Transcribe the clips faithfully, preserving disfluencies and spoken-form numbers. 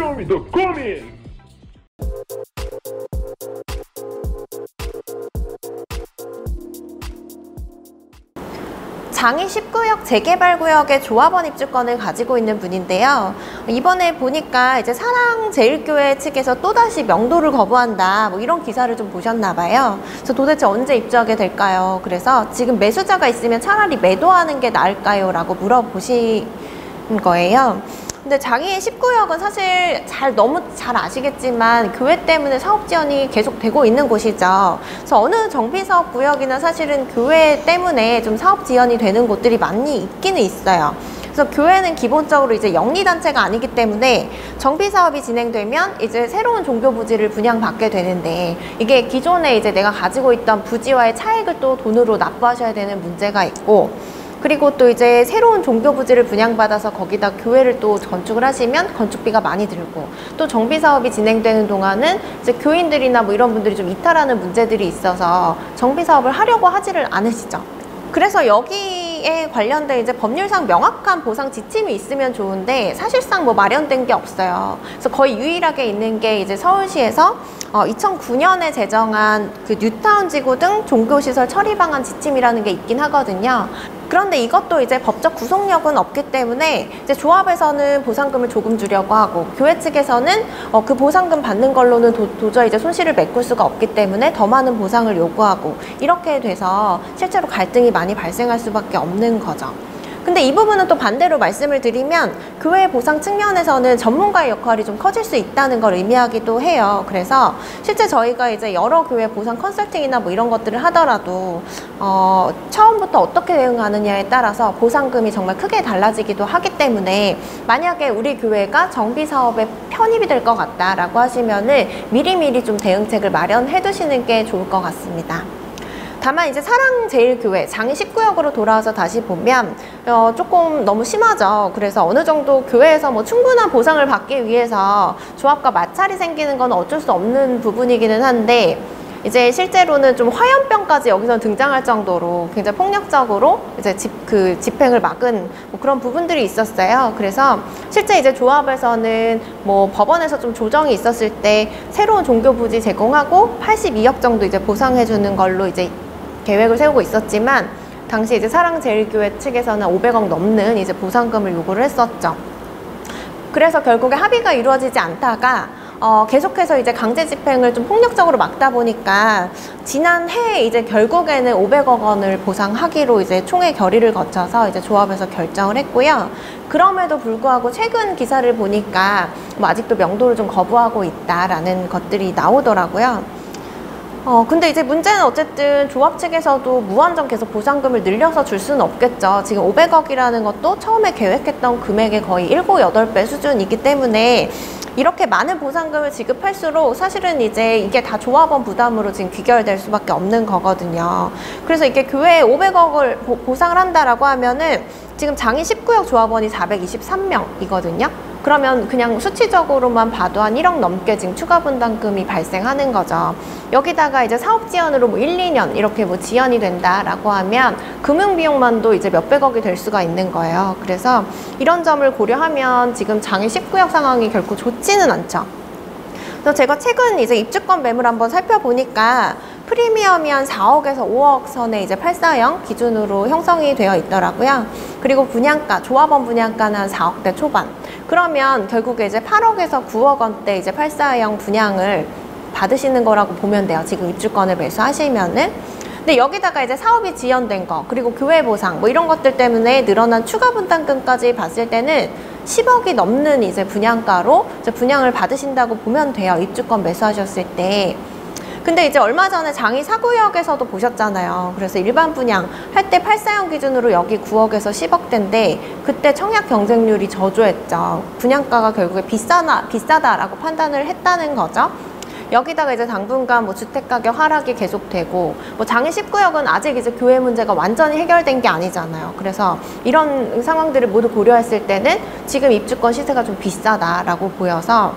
Show me the 고민! 장이 십 구역 재개발구역의 조합원 입주권을 가지고 있는 분인데요. 이번에 보니까 이제 사랑제일교회 측에서 또다시 명도를 거부한다, 뭐 이런 기사를 좀 보셨나 봐요. 그래서 도대체 언제 입주하게 될까요? 그래서 지금 매수자가 있으면 차라리 매도하는 게 나을까요? 라고 물어보신 거예요. 근데 장애인 십 구역은 사실 잘 너무 잘 아시겠지만 교회 때문에 사업 지원이 계속 되고 있는 곳이죠. 그래서 어느 정비사업 구역이나 사실은 교회 때문에 좀 사업 지원이 되는 곳들이 많이 있기는 있어요. 그래서 교회는 기본적으로 이제 영리단체가 아니기 때문에 정비사업이 진행되면 이제 새로운 종교 부지를 분양받게 되는데, 이게 기존에 이제 내가 가지고 있던 부지와의 차익을 또 돈으로 납부하셔야 되는 문제가 있고, 그리고 또 이제 새로운 종교 부지를 분양받아서 거기다 교회를 또 건축을 하시면 건축비가 많이 들고, 또 정비 사업이 진행되는 동안은 이제 교인들이나 뭐 이런 분들이 좀 이탈하는 문제들이 있어서 정비 사업을 하려고 하지를 않으시죠. 그래서 여기에 관련된 이제 법률상 명확한 보상 지침이 있으면 좋은데 사실상 뭐 마련된 게 없어요. 그래서 거의 유일하게 있는 게 이제 서울시에서 어, 이천구 년에 제정한 그 뉴타운 지구 등 종교시설 처리 방안 지침이라는 게 있긴 하거든요. 그런데 이것도 이제 법적 구속력은 없기 때문에 이제 조합에서는 보상금을 조금 주려고 하고, 교회 측에서는 어, 그 보상금 받는 걸로는 도, 도저히 이제 손실을 메꿀 수가 없기 때문에 더 많은 보상을 요구하고, 이렇게 돼서 실제로 갈등이 많이 발생할 수밖에 없는 거죠. 근데 이 부분은 또 반대로 말씀을 드리면 교회 보상 측면에서는 전문가의 역할이 좀 커질 수 있다는 걸 의미하기도 해요. 그래서 실제 저희가 이제 여러 교회 보상 컨설팅이나 뭐 이런 것들을 하더라도 어, 처음부터 어떻게 대응하느냐에 따라서 보상금이 정말 크게 달라지기도 하기 때문에, 만약에 우리 교회가 정비 사업에 편입이 될 것 같다라고 하시면은 미리미리 좀 대응책을 마련해 두시는 게 좋을 것 같습니다. 다만 이제 사랑제일교회 장이 십 구역으로 돌아와서 다시 보면 어, 조금 너무 심하죠. 그래서 어느 정도 교회에서 뭐 충분한 보상을 받기 위해서 조합과 마찰이 생기는 건 어쩔 수 없는 부분이기는 한데, 이제 실제로는 좀 화염병까지 여기서 등장할 정도로 굉장히 폭력적으로 이제 집, 그 집행을 막은 뭐 그런 부분들이 있었어요. 그래서 실제 이제 조합에서는 뭐 법원에서 좀 조정이 있었을 때 새로운 종교 부지 제공하고 팔십이억 정도 이제 보상해 주는 걸로 이제 계획을 세우고 있었지만, 당시 이제 사랑제일교회 측에서는 오백억 넘는 이제 보상금을 요구를 했었죠. 그래서 결국에 합의가 이루어지지 않다가 어, 계속해서 이제 강제 집행을 좀 폭력적으로 막다 보니까 지난해 이제 결국에는 오백억 원을 보상하기로 이제 총회 결의를 거쳐서 이제 조합에서 결정을 했고요. 그럼에도 불구하고 최근 기사를 보니까 뭐 아직도 명도를 좀 거부하고 있다라는 것들이 나오더라고요. 어 근데 이제 문제는 어쨌든 조합 측에서도 무한정 계속 보상금을 늘려서 줄 수는 없겠죠. 지금 오백억이라는 것도 처음에 계획했던 금액의 거의 일곱, 여덟 배 수준이기 때문에 이렇게 많은 보상금을 지급할수록 사실은 이제 이게 다 조합원 부담으로 지금 귀결될 수밖에 없는 거거든요. 그래서 이게 교회에 오백억을 보, 보상을 한다라고 하면은 지금 장이 십 구역 조합원이 사백이십삼 명이거든요. 그러면 그냥 수치적으로만 봐도 한 일억 넘게 지금 추가 분담금이 발생하는 거죠. 여기다가 이제 사업 지원으로 뭐 일, 이 년 이렇게 뭐 지연이 된다라고 하면 금융 비용만도 이제 몇백억이 될 수가 있는 거예요. 그래서 이런 점을 고려하면 지금 장이 십 구역 상황이 결코 좋지는 않죠. 그래서 제가 최근 이제 입주권 매물 한번 살펴보니까 프리미엄이 한 사억에서 오억 선에 이제 팔사형 기준으로 형성이 되어 있더라고요. 그리고 분양가, 조합원 분양가는 한 사억대 초반. 그러면 결국에 이제 팔억에서 구억 원대 이제 팔사형 분양을 받으시는 거라고 보면 돼요. 지금 입주권을 매수하시면은. 근데 여기다가 이제 사업이 지연된 거, 그리고 교회 보상 뭐 이런 것들 때문에 늘어난 추가 분담금까지 봤을 때는 십억이 넘는 이제 분양가로 이제 분양을 받으신다고 보면 돼요. 입주권 매수하셨을 때. 근데 이제 얼마 전에 장이 사 구역에서도 보셨잖아요. 그래서 일반 분양 할 때 팔사형 기준으로 여기 구억에서 십억대인데 그때 청약 경쟁률이 저조했죠. 분양가가 결국에 비싸나, 비싸다라고 판단을 했다는 거죠. 여기다가 이제 당분간 뭐 주택가격 하락이 계속되고, 뭐 장이 십 구역은 아직 이제 교회 문제가 완전히 해결된 게 아니잖아요. 그래서 이런 상황들을 모두 고려했을 때는 지금 입주권 시세가 좀 비싸다라고 보여서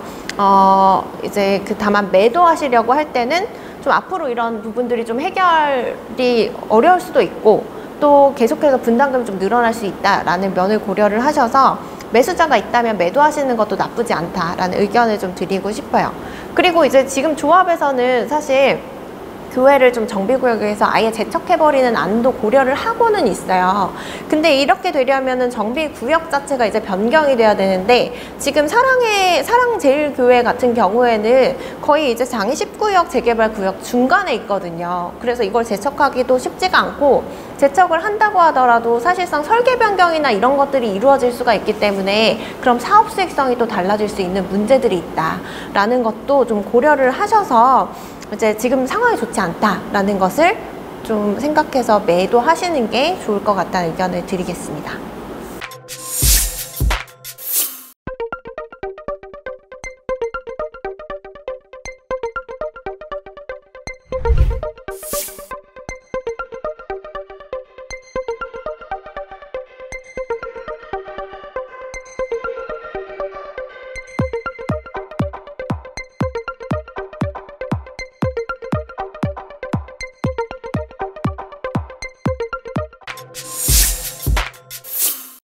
어 이제 그 다만 매도하시려고 할 때는 좀 앞으로 이런 부분들이 좀 해결이 어려울 수도 있고, 또 계속해서 분담금이 좀 늘어날 수 있다라는 면을 고려를 하셔서 매수자가 있다면 매도하시는 것도 나쁘지 않다라는 의견을 좀 드리고 싶어요. 그리고 이제 지금 조합에서는 사실 교외를 좀 정비구역에서 아예 제척해버리는 안도 고려를 하고는 있어요. 근데 이렇게 되려면은 정비구역 자체가 이제 변경이 돼야 되는데, 지금 사랑의, 사랑제일교회 같은 경우에는 거의 이제 장십구역 재개발구역 중간에 있거든요. 그래서 이걸 제척하기도 쉽지가 않고, 제척을 한다고 하더라도 사실상 설계 변경이나 이런 것들이 이루어질 수가 있기 때문에 그럼 사업 수익성이 또 달라질 수 있는 문제들이 있다라는 것도 좀 고려를 하셔서 이제 지금 상황이 좋지 않다라는 것을 좀 생각해서 매도하시는 게 좋을 것 같다는 의견을 드리겠습니다.